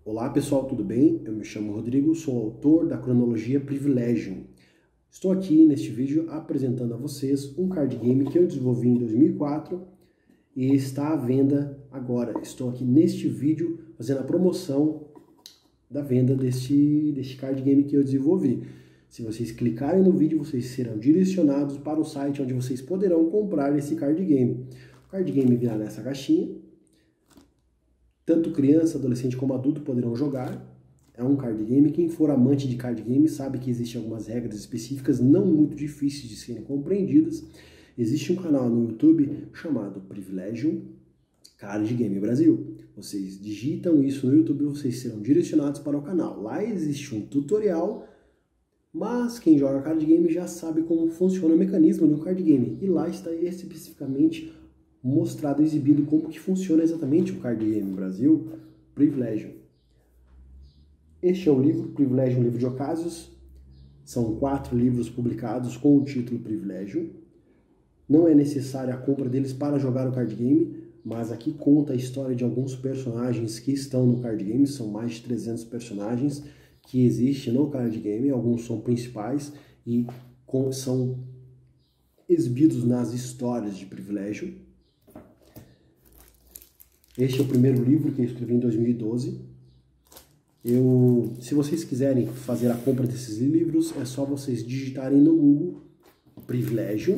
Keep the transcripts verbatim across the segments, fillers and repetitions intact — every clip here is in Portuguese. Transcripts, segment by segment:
Olá pessoal, tudo bem? Eu me chamo Rodrigo, sou autor da cronologia Privilegium. Estou aqui neste vídeo apresentando a vocês um card game que eu desenvolvi em dois mil e quatro e está à venda agora. Estou aqui neste vídeo fazendo a promoção da venda deste, deste card game que eu desenvolvi. Se vocês clicarem no vídeo, vocês serão direcionados para o site onde vocês poderão comprar esse card game. O card game virá nessa caixinha. Tanto criança, adolescente como adulto poderão jogar. É um card game. Quem for amante de card game sabe que existem algumas regras específicas não muito difíceis de serem compreendidas. Existe um canal no YouTube chamado Privilegium Card Game Brasil. Vocês digitam isso no YouTube e vocês serão direcionados para o canal. Lá existe um tutorial, mas quem joga card game já sabe como funciona o mecanismo de um card game. E lá está especificamente mostrado, exibido como que funciona exatamente o Card Game Brasil Privilegium. Este é o livro, Privilegium, livro de Ocasios. São quatro livros publicados com o título Privilegium. Não é necessária a compra deles para jogar o card game, mas aqui conta a história de alguns personagens que estão no card game. São mais de trezentos personagens que existem no card game. Alguns são principais e são exibidos nas histórias de Privilegium. Este é o primeiro livro que eu escrevi em dois mil e doze. Eu, se vocês quiserem fazer a compra desses livros, é só vocês digitarem no Google Privilegium,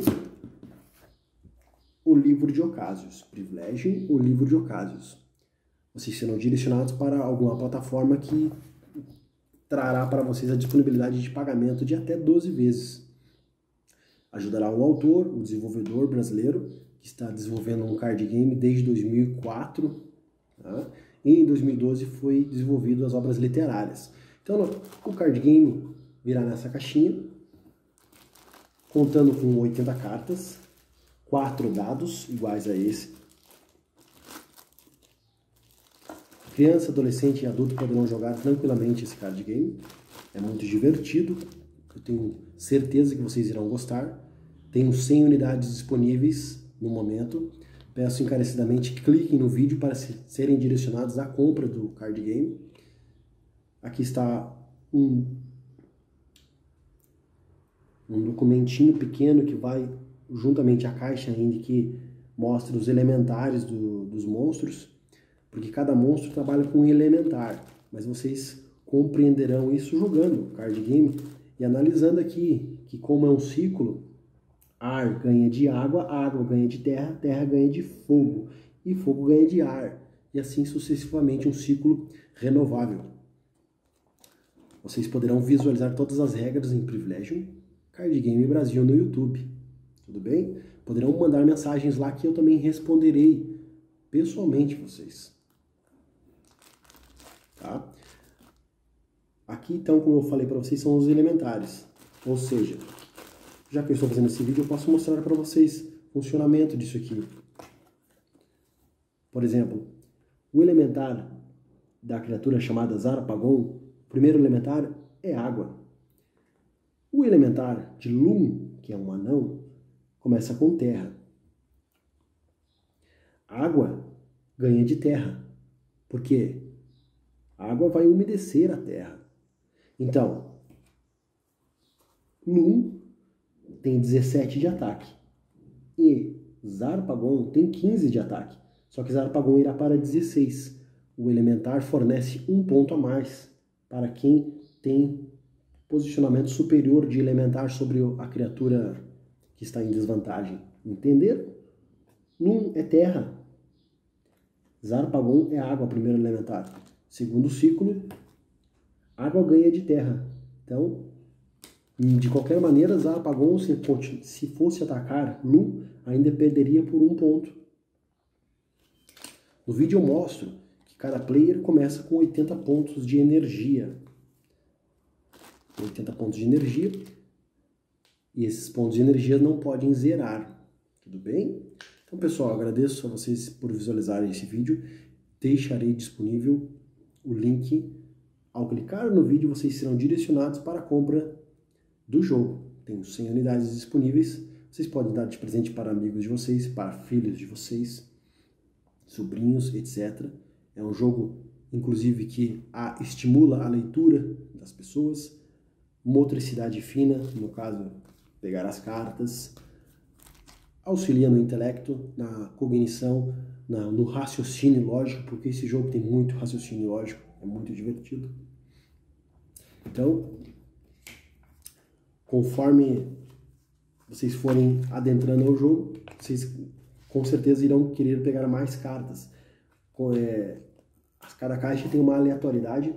o livro de Ocasios. Privilegium, o livro de Ocasios. Vocês serão direcionados para alguma plataforma que trará para vocês a disponibilidade de pagamento de até doze vezes. Ajudará o autor, o desenvolvedor brasileiro, que está desenvolvendo um card game desde dois mil e quatro, tá? E em dois mil e doze foi desenvolvido as obras literárias. Então o card game virá nessa caixinha, contando com oitenta cartas, quatro dados iguais a esse. Criança, adolescente e adulto poderão jogar tranquilamente esse card game. É muito divertido, eu tenho certeza que vocês irão gostar. Tenho cem unidades disponíveis no momento. Peço encarecidamente que cliquem no vídeo para serem direcionados à compra do card game. Aqui está um, um documentinho pequeno que vai juntamente à caixa ainda, que mostra os elementares do, dos monstros, porque cada monstro trabalha com um elementar, mas vocês compreenderão isso jogando o card game e analisando aqui que, como é um ciclo, ar ganha de água, água ganha de terra, terra ganha de fogo e fogo ganha de ar, e assim sucessivamente, um ciclo renovável. Vocês poderão visualizar todas as regras em Privilegium Card Game Brasil no YouTube, tudo bem? Poderão mandar mensagens lá que eu também responderei pessoalmente vocês, tá? Aqui então, como eu falei para vocês, são os elementares, ou seja, já que eu estou fazendo esse vídeo, eu posso mostrar para vocês o funcionamento disso aqui. Por exemplo, o elementar da criatura chamada Zarpagon, o primeiro elementar é água. O elementar de Lum, que é um anão, começa com terra. Água ganha de terra. Por quê? A água vai umedecer a terra. Então, Lum tem dezessete de ataque e Zarpagon tem quinze de ataque, só que Zarpagon irá para dezesseis. O elementar fornece um ponto a mais para quem tem posicionamento superior de elementar sobre a criatura que está em desvantagem. Entenderam? Num é terra, Zarpagon é água, primeiro elementar. Segundo ciclo, água ganha de terra. Então, de qualquer maneira, Zarpagon, se fosse atacar Lum, ainda perderia por um ponto. No vídeo eu mostro que cada player começa com oitenta pontos de energia. oitenta pontos de energia. E esses pontos de energia não podem zerar. Tudo bem? Então, pessoal, agradeço a vocês por visualizarem esse vídeo. Deixarei disponível o link. Ao clicar no vídeo, vocês serão direcionados para a compra do jogo. Tenho cem unidades disponíveis. Vocês podem dar de presente para amigos de vocês, para filhos de vocês, sobrinhos, etcétera. É um jogo inclusive que a, estimula a leitura das pessoas, motricidade fina, no caso, pegar as cartas, auxilia no intelecto, na cognição, na, no raciocínio lógico, porque esse jogo tem muito raciocínio lógico, é muito divertido. Então, conforme vocês forem adentrando ao jogo, vocês com certeza irão querer pegar mais cartas. Com, é, cada caixa tem uma aleatoriedade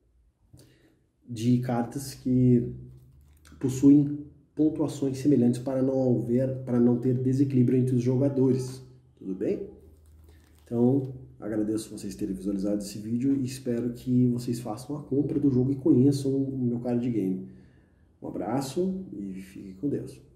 de cartas que possuem pontuações semelhantes para não haver, para não ter desequilíbrio entre os jogadores. Tudo bem? Então, agradeço vocês terem visualizado esse vídeo e espero que vocês façam a compra do jogo e conheçam o meu card game. Um abraço e fique com Deus.